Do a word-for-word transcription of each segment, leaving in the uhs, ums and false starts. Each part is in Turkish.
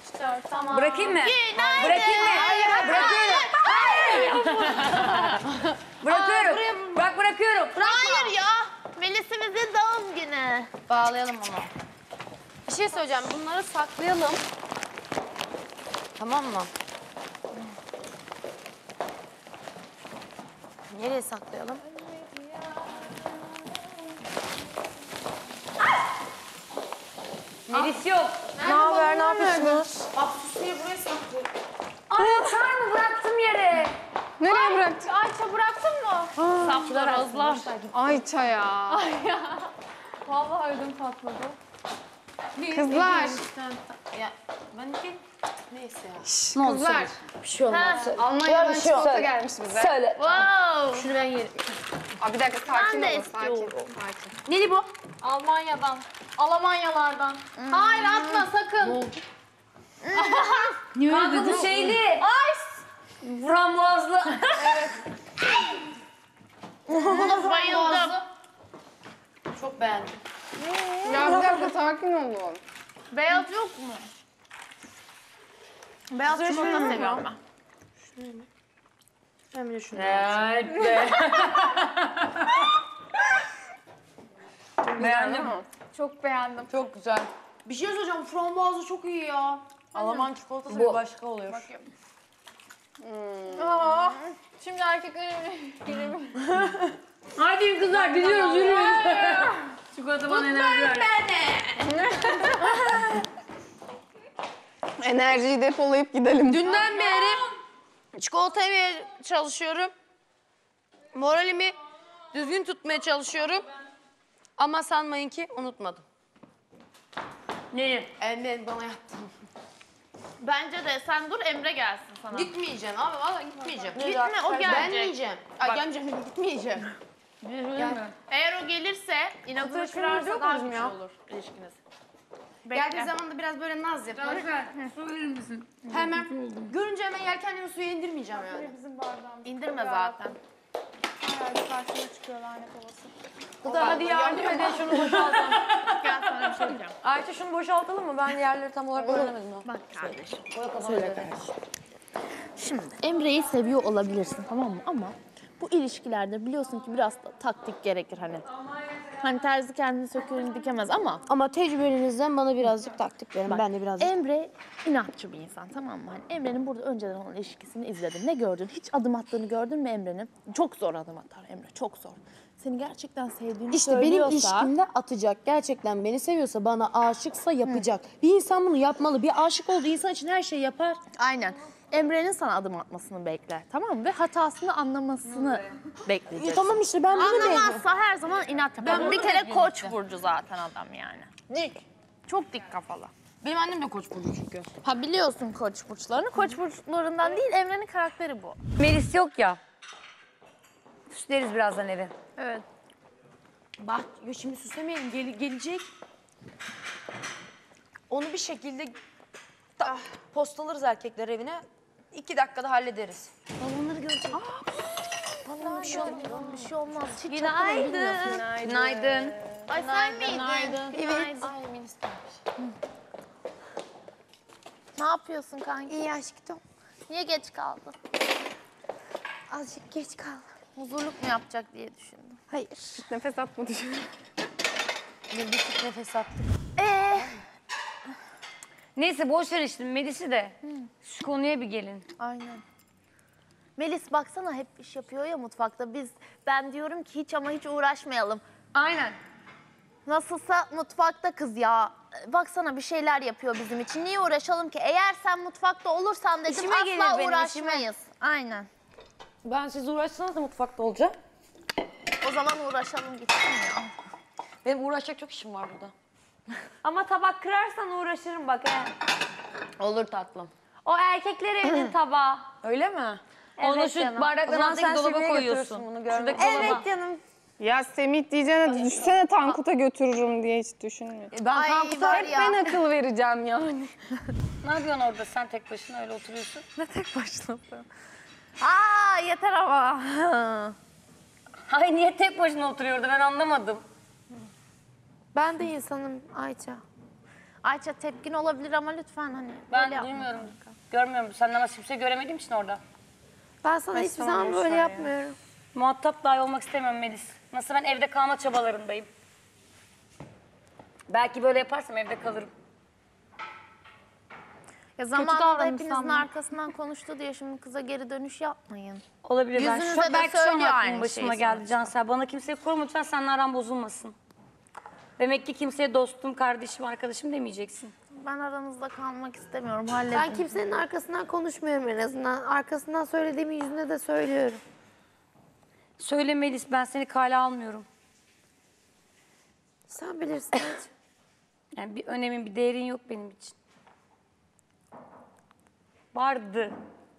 Tamam. Bırakayım mı? Günaydın. Bırakayım mı? Hayır, Bırakıyorum. Hayır. Bırakıyorum. Bak bırakıyorum. Hayır ya. Melis'imizin doğum günü. Bağlayalım onu. Bir şey söyleyeceğim. Bunları saklayalım. Tamam mı? Nereye saklayalım? Melis yok. Ne haber? Ne yapıyorsunuz? Anahtar mı bıraktım yere? Nereye bıraktın? Ayça bıraktın mı? Saplar, rozlar. Ayça ya. Vallahi ödüm patladı. Kızlar. Ya ben ki neyse ya. Kızlar. Bir şey olmaz. Almanya'dan çikolata gelmiş bize. Söyle. Wow. Şunu ben yerim. Aa, bir dakika sakin Ben de olun. Sakin. istiyorum. Sakin. Neli bu? Almanya'dan. Alamanyalardan. Hayır atma sakın. Kanka bu şeyli. Frambuazlı. Buna bayıldım. Çok beğendim. Ya bir dakika sakin olun. Beyaz yok mu? Beyaz çikolata seviyorum ben. Ben bir de şunu. Evet be. Beğendin mi? Çok beğendim. Çok güzel. Bir şey söyleyeceğim. Frambuazlı çok iyi ya. Alman çikolatası Bu. bir başka oluyor. Aa, şimdi erkeklerin Hadi kızlar gidiyoruz yürüyoruz. Çikolata bana enerji ver. Enerjiyi depolayıp gidelim. Dünden beri çikolata yemeye çalışıyorum. Moralimi düzgün tutmaya çalışıyorum. Ama sanmayın ki unutmadım. Neyi? Emre bana yattı. Bence de sen dur Emre gelsin sana. Gitmeyeceğim abi vallahi gitmeyeceğim. Gitme o Ben gelecek. yiyeceğim. Ay gelmeyeceğim gitmeyeceğim. Eğer o gelirse inadını kırarsa daha güçlü olur ilişkiniz. Geldiği zaman da biraz böyle naz yapar. Su verir misin? Hemen görünce hemen yelkenleri suya indirmeyeceğim yani. İndirme zaten. Hadi yardım edin şunu boşaltalım. Gel sana bir şey diyeceğim. Ayça şunu boşaltalım mı? Ben yerleri tam olarak öğrenemedim. Bak kardeşim. Söyle kardeşim. Şimdi Emre'yi seviyor olabilirsin tamam mı? Ama bu ilişkilerde biliyorsun ki biraz da taktik gerekir hani. Hani terzi kendini söküğünü dikemez ama Ama tecrübenizden bana birazcık taktik verin. Ben de birazcık. Emre inatçı bir insan tamam mı? Hani Emre'nin burada önceden olan ilişkisini izledin. Ne gördün? Hiç adım attığını gördün mü Emre'nin? Çok zor adım atar Emre, çok zor. Seni gerçekten sevdiğini İşte benim söylüyorsa... ilişkimde atacak. Gerçekten beni seviyorsa, bana aşıksa yapacak. Bir insan bunu yapmalı. Bir aşık olduğu insan için her şeyi yapar. Aynen. Emre'nin sana adım atmasını bekle tamam mı? Ve hatasını anlamasını bekleyeceksin. Tamam işte ben bunu bekliyorum. Anlamazsa her zaman inat yapar. Bir kere koç burcu zaten adam yani. Dik. Çok dik kafalı. Benim annem de koç burcu çünkü. Ha biliyorsun koç burçlarını. Koç burçlarından değil Emre'nin karakteri bu. Melis yok ya. Süsleriz birazdan evi. Evet. Bak ya şimdi süslemeyelim Gel, gelecek. Onu bir şekilde da, postalarız erkekler evine. İki dakikada hallederiz. Balonları görecek. Vallahi bir şey olmaz. Bir şey olmaz. Hiç Günaydın. Günaydın. Ay sen miydin? Evet. Ay minister. Ne yapıyorsun kanki? İyi aşkım. Niye geç kaldın? Azıcık geç kaldım. Huzurluk mu yapacak diye düşündüm. Hayır. Nefes atma düşün. Bir buçuk nefes attık. Ee, Neyse boş ver işte Melis'i de. Şu konuya bir gelin. aynen. Melis baksana hep iş yapıyor ya mutfakta. Biz ben diyorum ki hiç ama hiç uğraşmayalım. Aynen. Nasılsa mutfakta kız ya. Baksana bir şeyler yapıyor bizim için. Niye uğraşalım ki? Eğer sen mutfakta olursan dedim İşime gelir asla benim, uğraşmayız. Aynen. Ben siz uğraşsanız da mutfakta olacağım. O zaman uğraşalım gitsin ya. Benim uğraşacak çok işim var burada. Ama tabak kırarsan uğraşırım bak he. Olur tatlım. O erkekler evinin tabağı. Öyle mi? Evet Onu şu canım. bardakların altındaki dolaba Semih'e koyuyorsun. götürürsün bunu, görmek Şuradaki dolaba. Evet canım. Ya Semih diyeceğine düşsene Tankut'a götürürüm diye hiç düşünmüyorum. Ben Ay Tankut'a var hep ya. Ben akıl vereceğim yani. Ne yapıyorsun orada sen tek başına öyle oturuyorsun? Ne tek başına? Aa yeter ama. Hayır niye tek başına oturuyor orada ben anlamadım. Ben de insanım Ayça. Ayça tepkin olabilir ama lütfen hani Ben böyle yapma. duymuyorum, görmüyorum. Senden nasıl bir şey göremediğim için orada. Ben sana hiçbir zaman böyle yapmıyorum. Muhatap dahi olmak istemiyorum Melis. Nasıl ben evde kalma çabalarındayım. Belki böyle yaparsam evde kalırım. Ya zamanında davranmış hepinizin sandım. arkasından konuştu diye şimdi kıza geri dönüş yapmayın. Olabilir. Ben Yüzünüze şu, de belki şu an söylüyor aklım aynı başıma şeyi geldi sonuçta. Cansel. Bana kimseyi koruma lütfen, seninle aran bozulmasın. Demek ki kimseye dostum, kardeşim, arkadaşım demeyeceksin. Ben aranızda kalmak istemiyorum. Halledin. Ben kimsenin arkasından konuşmuyorum en azından. Arkasından söylediğimi yüzüne de söylüyorum. Söyle Melis, ben seni kale almıyorum. Sen bilirsin Ayça. Yani bir önemin, bir değerin yok benim için. Vardı.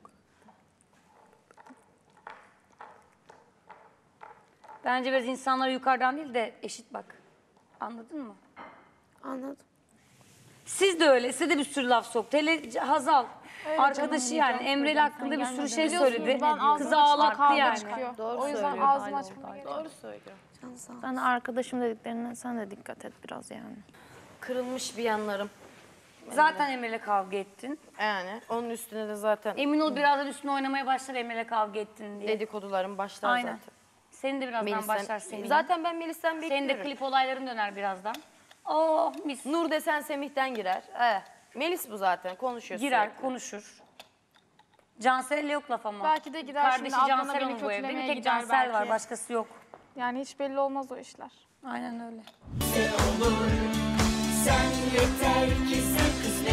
Bence biraz insanlara yukarıdan değil de eşit bak. Anladın mı? Anladım. Siz de öyle. Size de bir sürü laf soktu. Hele Hazal. Arkadaşı yani Emre'yle hakkında bir sürü şey söyledi. Kızı ağlattı yani. O yüzden ağzımı açmama gerek yok. Can sağ ol. Sen arkadaşım dediklerine sen de dikkat et biraz yani. Kırılmış bir yanlarım. Zaten Emre'yle kavga ettin. Yani onun üstüne de zaten Emin ol birazdan üstüne oynamaya başlar Emre'yle kavga ettin diye. dedikodularım başlar Aynen. zaten. Senin de birazdan Melis'ten- başlar Semih'in. Zaten ben Melis'ten bekliyorum. Senin de klip olayların döner birazdan. Oh mis. Nur desen Semih'ten girer. Eh. Melis bu zaten konuşuyor Girer, sürekli. konuşur. Cansel'le yok laf ama. Belki de gider Kardeşi şimdi Adnan'a Cansel beni onun bu evde. Bir kötülemeye tek gider Cansel var, belki. başkası yok. Yani hiç belli olmaz o işler. Aynen öyle. Sen yeter ki sen kısmet.